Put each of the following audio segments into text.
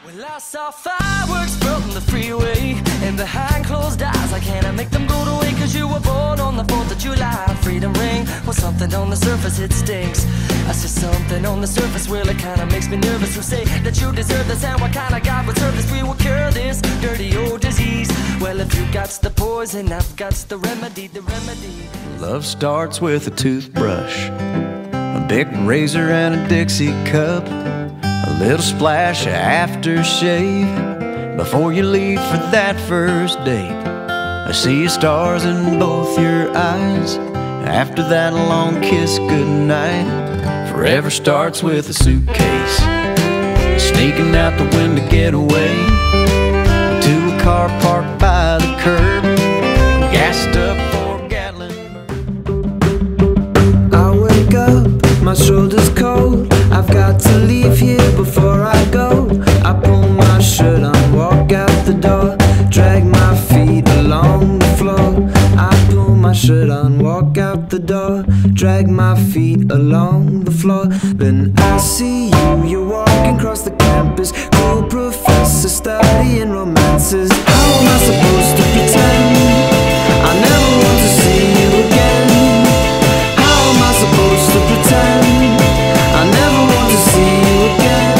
Well, I saw fireworks from the freeway, and behind closed eyes I can't make them go away. Cause you were born on the 4th of July. Freedom ring, well, something on the surface it stinks. I see something on the surface, well, it kinda makes me nervous. Who say that you deserve this, and what kind of God would serve this? We will cure this dirty old disease. Well, if you got the poison, I've got the remedy, the remedy. Love starts with a toothbrush, a Bic razor and a Dixie cup, a little splash of aftershave before you leave for that first date. I see stars in both your eyes. After that long kiss goodnight, forever starts with a suitcase, sneaking out the window to get away, to a car parked by the curb, gassed up for Gatlinburg. I wake up, my shoulder's cold. I've got to leave here before I go. I pull my shirt on, walk out the door, drag my feet along the floor. I pull my shirt on, walk out the door, drag my feet along the floor. Then I see you, you're walking across the campus, cool professor studying romances. How am I supposed to pretend I never want to see you again? How am I supposed to pretend I never want to see you again?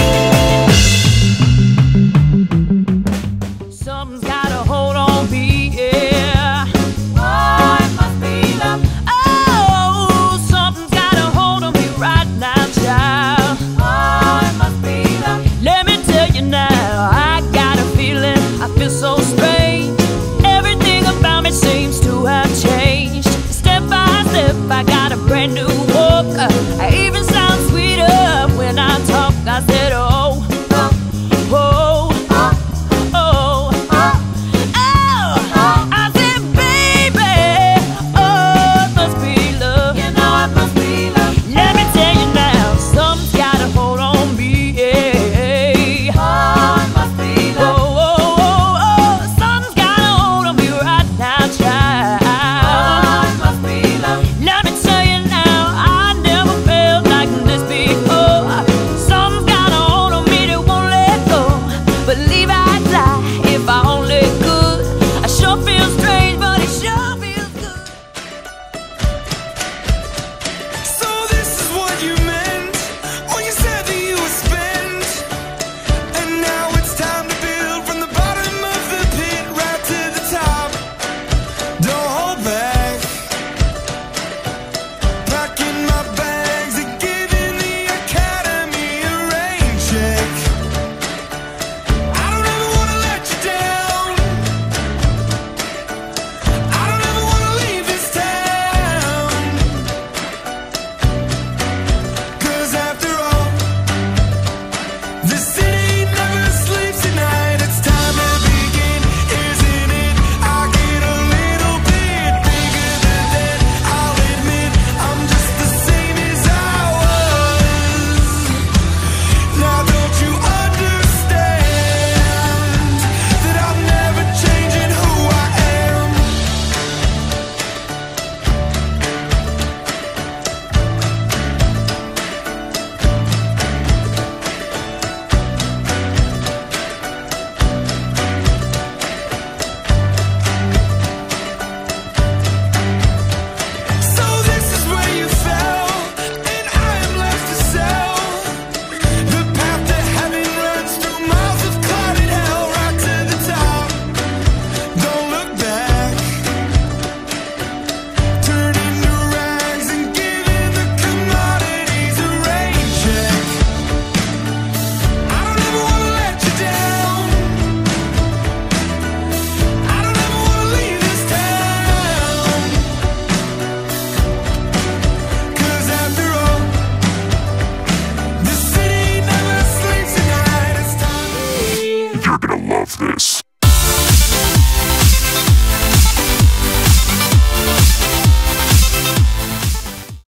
Something's got a hold on me, yeah. Oh, it must be love. Oh, something's got a hold on me right now, child. Oh, it must be love. Let me tell you now, I got a feeling, I feel so strange. Everything about me seems to have changed. Step by step, I got a brand new walk. I even sound sweeter when I talk. I said, oh, oh, oh, oh, oh, oh. I said, baby, oh, it must be love. You know it must be love. Let me tell you now, something's got a hold on me, yeah. Oh, it must be love. Oh, oh, oh, oh, something's got a hold on me right now, child. Oh, it must be love. Let me tell you now, I never felt like this before. Something's got a hold on me that won't let go. Believe I'd lie if I only could. I sure feel strange, but it sure feels good. So this is what you meant when you said that you would spend. And now it's time to build from the bottom of the pit right to the top. Don't hold back. Packing my bags and giving the academy a rain check. I don't ever wanna let you down. I don't ever wanna leave this town. Cause after all, the city never sleeps at night. It's time to begin, isn't it? I get a little bit bigger than that. I'll admit I'm just the same as I was. Now don't you understand that I'm never changing who I am? So this is where you fell, and I am left to sell. The path to heaven runs through miles of clouded hell, right to the top. Don't look back. Turning to rags and giving the commodities a rain check. I don't ever wanna let you down. I don't ever wanna leave this town. Cause after all, the city never sleeps at night. It's time. You're gonna love this.